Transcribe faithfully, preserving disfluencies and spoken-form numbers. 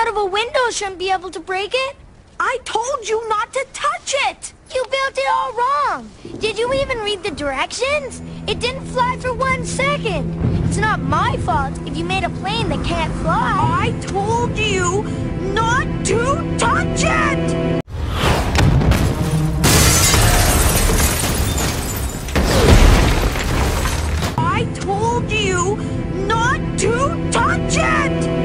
out of a window shouldn't be able to break it. I told you not to touch it! You built it all wrong. Did you even read the directions? It didn't fly for one second. It's not my fault if you made a plane that can't fly. I told you not to touch it! I told you not to touch it!